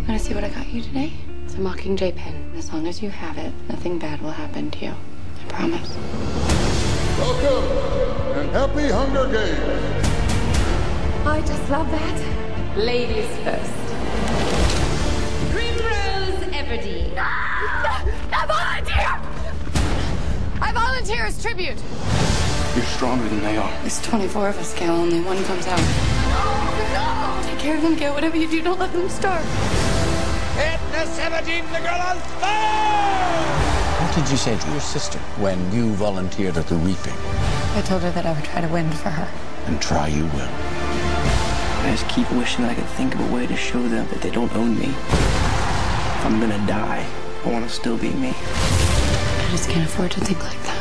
Want to see what I got you today? It's a Mockingjay pen. As long as you have it, nothing bad will happen to you. I promise. Welcome and happy Hunger Games. I just love that. Ladies first. Primrose Everdeen. I volunteer! I volunteer as tribute. You're stronger than they are. There's 24 of us, Gail. Only one comes out. No! Take care of them, Gail. Whatever you do, don't let them starve. Katniss Everdeen, the girl on fire! What did you say to your sister when you volunteered at the reaping? I told her that I would try to win for her. And try you will. I just keep wishing that I could think of a way to show them that they don't own me. If I'm gonna die, I want to still be me. I just can't afford to think like that.